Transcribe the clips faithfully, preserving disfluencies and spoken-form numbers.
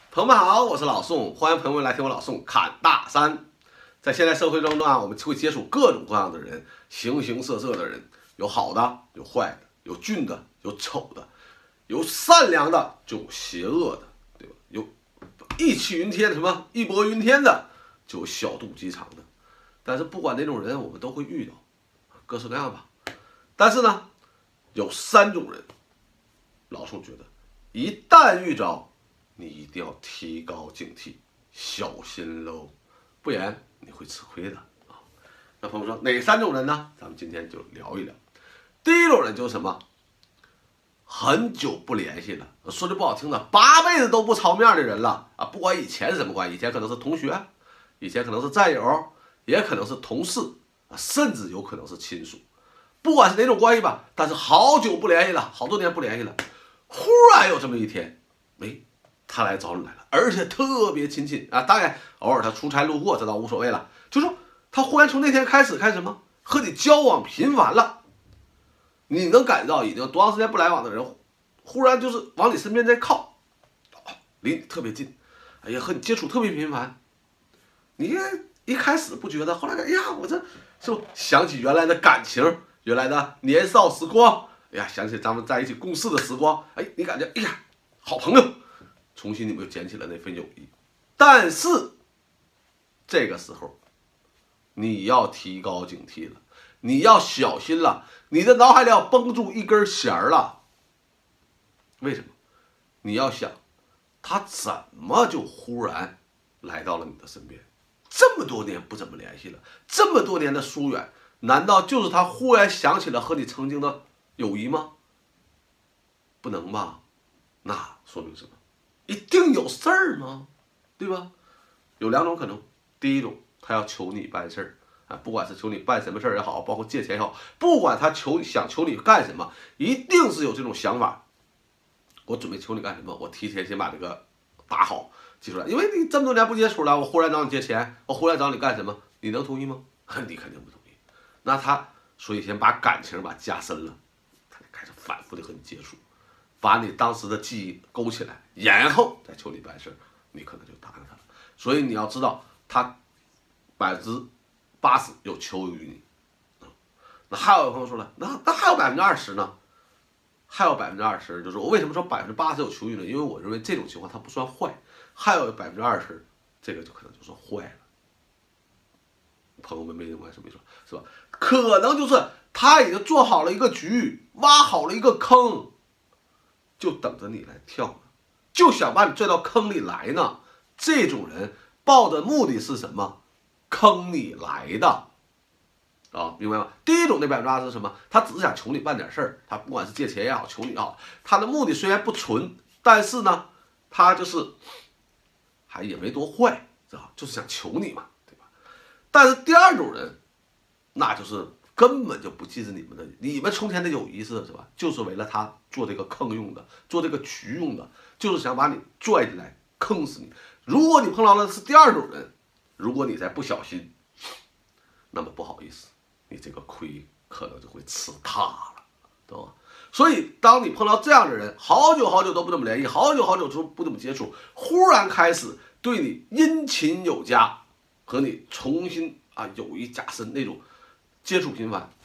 朋友们好，我是老宋，欢迎朋友们来听我老宋侃大山。在现在社会中啊，我们会接触各种各样的人，形形色色的人，有好的，有坏的，有俊的，有丑的，有善良的，就有邪恶的，对吧？有义气云天，什么义薄云天的，就有小肚鸡肠的。但是不管哪种人，我们都会遇到，各式各样吧。但是呢，有三种人，老宋觉得，一旦遇着，你一定要提高警惕，小心喽，不然你会吃亏的啊。那朋友说哪三种人呢？咱们今天就聊一聊。第一种人就是什么？很久不联系了，说句不好听的，八辈子都不朝面的人了啊！不管以前是什么关系，以前可能是同学，以前可能是战友，也可能是同事啊，甚至有可能是亲属。不管是哪种关系吧，但是好久不联系了，好多年不联系了，忽然有这么一天，哎，他来找你来了，而且特别亲近啊。当然，偶尔他出差路过，这倒无所谓了。就说他忽然从那天开始开始什么，和你交往频繁了，你能感到已经多长时间不来往的人，忽然就是往你身边在靠，离你特别近，哎呀，和你接触特别频繁。你一开始不觉得，后来哎呀，我这是不想起原来的感情，原来的年少时光，哎呀，想起咱们在一起共事的时光，哎，你感觉哎呀，好朋友，重新你们又捡起了那份友谊。但是这个时候，你要提高警惕了，你要小心了，你的脑海里要绷住一根弦儿了。为什么？你要想，他怎么就忽然来到了你的身边？这么多年不怎么联系了，这么多年的疏远，难道就是他忽然想起了和你曾经的友谊吗？不能吧？那说明什么？一定有事儿吗？对吧？有两种可能，第一种，他要求你办事儿啊，不管是求你办什么事儿也好，包括借钱也好，不管他求想求你干什么，一定是有这种想法。我准备求你干什么？我提前先把这个打好记出来，因为你这么多年不接触了，我忽然找你借钱，我忽然找你干什么？你能同意吗？你肯定不同意。那他所以先把感情把加深了，他就开始反复的和你接触，把你当时的记忆勾起来，然后再求你办事，你可能就答应他了。所以你要知道，他百分之八十有求于你。那还有朋友说了，那那还有百分之二十呢？还有百分之二十，就是我为什么说百分之八十有求于呢？因为我认为这种情况它不算坏，还有百分之二十，这个就可能就算坏了。朋友们没明白什么意思是吧？可能就是他已经做好了一个局，挖好了一个坑，就等着你来跳呢，就想把你拽到坑里来呢。这种人抱的目的是什么？坑你来的。啊，明白吗？第一种那百分之八十是什么？他只是想求你办点事儿，他不管是借钱也好，求你也好，他的目的虽然不纯，但是呢，他就是还也没多坏，是吧？就是想求你嘛，对吧？但是第二种人，那就是根本就不记着你们的，你们从前的友谊是是吧？就是为了他做这个坑用的，做这个局用的，就是想把你拽进来坑死你。如果你碰到的是第二种人，如果你再不小心，那么不好意思，你这个亏可能就会吃大了，懂吗？所以当你碰到这样的人，好久好久都不怎么联系，好久好久都不怎么接触，忽然开始对你殷勤有加，和你重新啊友谊加深那种接触频繁，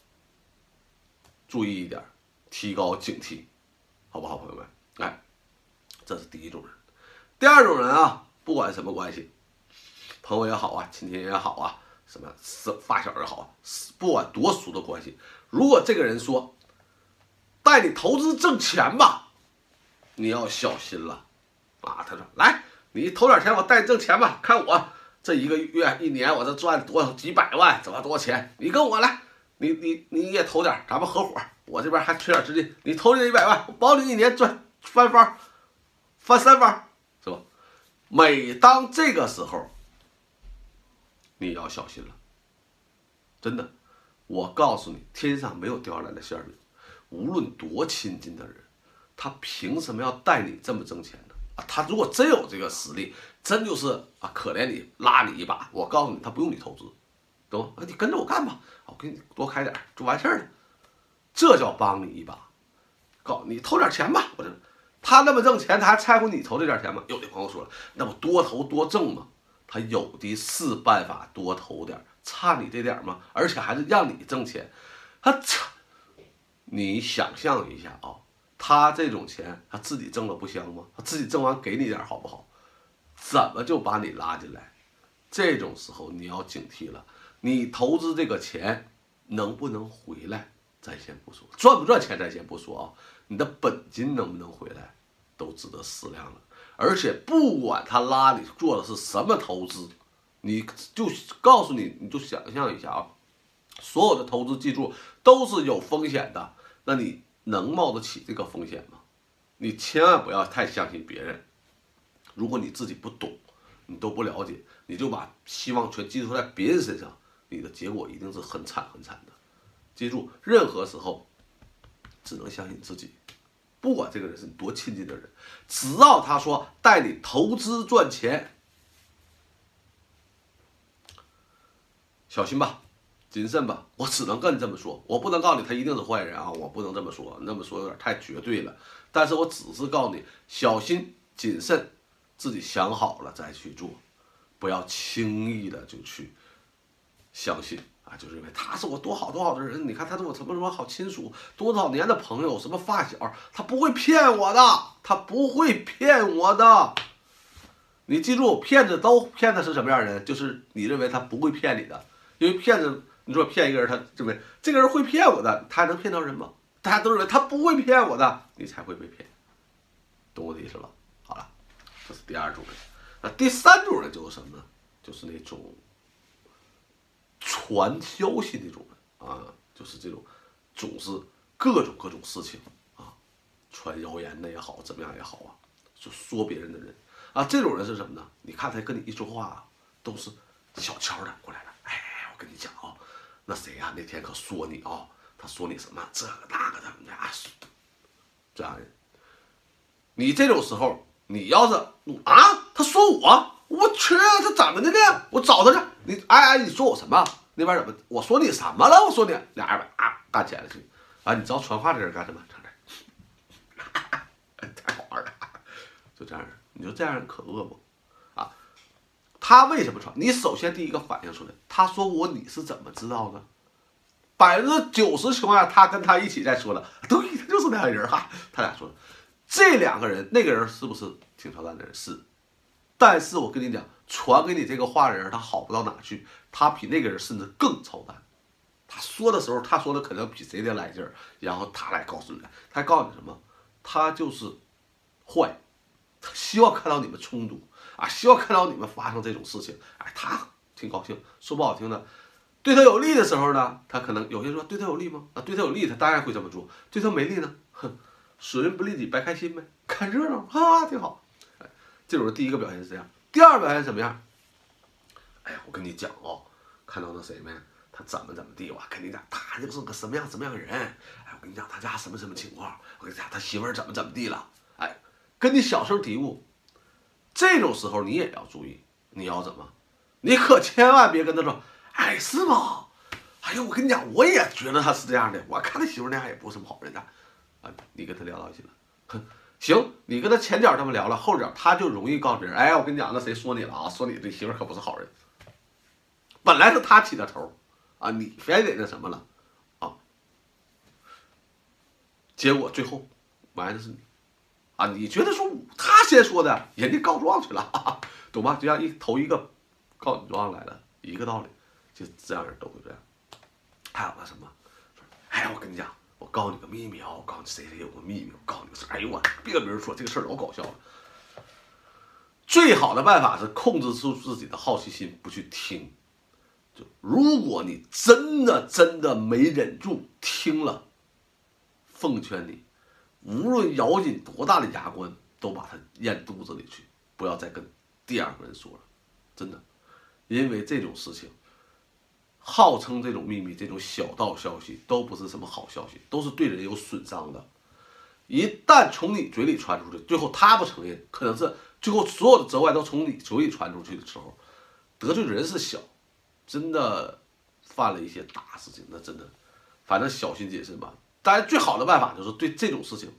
注意一点，提高警惕，好不好，朋友们？哎，这是第一种人。第二种人啊，不管什么关系，朋友也好啊，亲戚也好啊，什么发小也好啊，不管多熟的关系，如果这个人说带你投资挣钱吧，你要小心了啊！他说来，你投点钱，我带你挣钱吧，看我这一个月一年我这赚多少几百万，挣了多少钱，你跟我来，你你你也投点，咱们合伙，我这边还缺点资金，你投进一百万，我保你一年赚翻番，翻三番，是吧？每当这个时候，你要小心了，真的，我告诉你，天上没有掉下来的馅饼，无论多亲近的人，他凭什么要带你这么挣钱呢？啊，他如果真有这个实力，真就是啊可怜你拉你一把，我告诉你，他不用你投资，懂吗？啊，你跟着我干吧，我给你多开点就完事儿了，这叫帮你一把。告诉你投点钱吧，我这他那么挣钱，他还在乎你投这点钱吗？有的朋友说了，那不多投多挣吗？他有的是办法多投点，差你这点吗？而且还是让你挣钱，他差，你想象一下啊、哦，他这种钱他自己挣了不香吗？他自己挣完给你点好不好？怎么就把你拉进来？这种时候你要警惕了，你投资这个钱能不能回来？咱先不说赚不赚钱，咱先不说啊，你的本金能不能回来，都值得思量了。而且不管他拉你做的是什么投资，你就告诉你，你就想象一下啊，所有的投资记住都是有风险的，那你能冒得起这个风险吗？你千万不要太相信别人。如果你自己不懂，你都不了解，你就把希望全寄托在别人身上，你的结果一定是很惨很惨的。记住，任何时候只能相信自己，不管这个人是你多亲近的人，只要他说带你投资赚钱，小心吧，谨慎吧。我只能跟你这么说，我不能告诉你他一定是坏人啊，我不能这么说，那么说有点太绝对了。但是我只是告诉你，小心谨慎，自己想好了再去做，不要轻易的就去相信。啊，就认为他是我多好多好的人，你看他是我什么什么好亲属，多少年的朋友，什么发小，他不会骗我的，他不会骗我的。你记住，骗子都骗的是什么样的人？就是你认为他不会骗你的，因为骗子，你说骗一个人，他认为这个人会骗我的，他还能骗到人吗？大家都认为他不会骗我的，你才会被骗，懂我的意思吧？好了，这是第二种人。那第三种人就是什么呢？就是那种传消息那种人啊，就是这种总是各种各种事情啊，传谣言的也好，怎么样也好啊，就说别人的人啊，这种人是什么呢？你看他跟你一说话啊，都是小悄的过来了。哎，我跟你讲啊、哦，那谁呀、啊、那天可说你啊、哦，他说你什么这个那个的啊，这样人，你这种时候，你要是啊，他说我。我去，他怎么的呢？我找他去。你哎哎，你说我什么？那边怎么？我说你什么了？我说你俩人啊干起来了去。啊，你知道传话这人干什么？太好玩了，就这样人，你说这样人可恶不？啊，他为什么传？你首先第一个反应出来，他说我你是怎么知道的？百分之九十情况下，他跟他一起在说了，对，他就是那样人哈。他俩说，这两个人，那个人是不是挺操蛋的人？是。但是我跟你讲，传给你这个话的人，他好不到哪去，他比那个人甚至更操蛋。他说的时候，他说的可能比谁的来劲儿，然后他来告诉你，他还告诉你什么？他就是坏，他希望看到你们冲突啊，希望看到你们发生这种事情。哎，他挺高兴。说不好听的，对他有利的时候呢，他可能有些人说对他有利吗？啊，对他有利，他当然会这么做。对他没利呢，哼，损人不利己，白开心呗，看热闹啊，挺好。这种人第一个表现是这样，第二表现是什么样？哎呀，我跟你讲哦，看到那谁没？他怎么怎么地，我跟你讲，他就是个什么样什么样的人。哎，我跟你讲，他家什么什么情况？我跟你讲，他媳妇儿怎么怎么地了？哎，跟你小声嘀咕。这种时候你也要注意，你要怎么？你可千万别跟他说，哎，是吗？哎呦，我跟你讲，我也觉得他是这样的，我看他媳妇儿那样也不是什么好人呐。啊，你跟他聊到一起了，哼。行，你跟他前脚这么聊了，后脚他就容易告诉别人，哎，我跟你讲，那谁说你了啊？说你这媳妇可不是好人。本来是他起的头，啊，你非得那什么了，啊，结果最后完的是你，啊，你觉得说他先说的，人家告状去了，哈哈，懂吗？就像一头一个告你状来了，一个道理，就这样人都会这样。还有个什么？哎，我跟你讲。我告诉你个秘密啊！我告诉你谁谁有个秘密，我告诉你个事儿。哎呦我，别跟别人说这个事儿老搞笑了。最好的办法是控制住自己的好奇心，不去听。就如果你真的真的没忍住听了，奉劝你，无论咬紧多大的牙关，都把它咽肚子里去，不要再跟第二个人说了，真的，因为这种事情。号称这种秘密、这种小道消息都不是什么好消息，都是对人有损伤的。一旦从你嘴里传出去，最后他不承认，可能是最后所有的责怪都从你嘴里传出去的时候，得罪人是小，真的犯了一些大事情，那真的，反正小心谨慎吧。当然，最好的办法就是对这种事情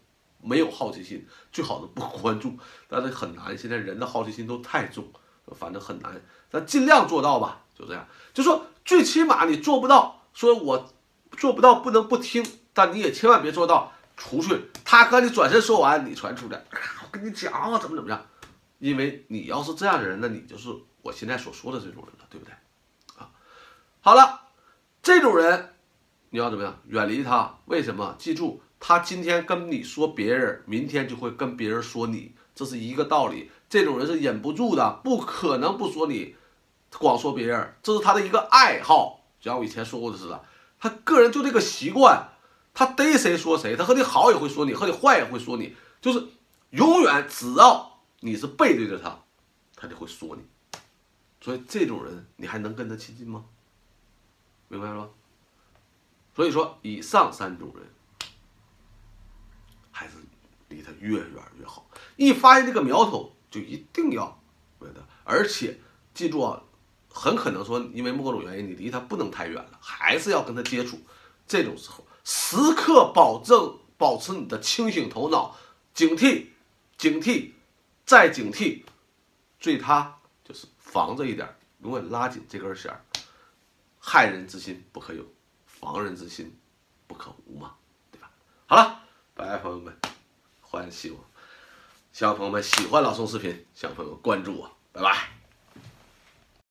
没有好奇心，最好是不关注。但是很难，现在人的好奇心都太重，反正很难。咱尽量做到吧，就这样。就说最起码你做不到，说我做不到不能不听，但你也千万别做到出去，他和你转身说完，你传出来，我跟你讲啊，怎么怎么样？因为你要是这样的人，那你就是我现在所说的这种人了，对不对？啊，好了，这种人你要怎么样？远离他。为什么？记住，他今天跟你说别人，明天就会跟别人说你，这是一个道理。这种人是忍不住的，不可能不说你，光说别人，这是他的一个爱好。就像我以前说过的似的，他个人就这个习惯，他逮谁说谁，他和你好也会说你，和你坏也会说你，就是永远只要你是背对着他，他就会说你。所以这种人你还能跟他亲近吗？明白了吗？所以说以上三种人还是离他越远越好。一发现这个苗头就一定要对的，而且记住啊，很可能说因为某种原因你离他不能太远了，还是要跟他接触。这种时候时刻保证保持你的清醒头脑，警惕警惕再警惕，最他就是防着一点，永远拉紧这根弦儿。害人之心不可有，防人之心不可无嘛，对吧？好了，拜拜，朋友们，欢喜我，希望朋友们喜欢老宋视频，希望朋友们关注我，拜拜。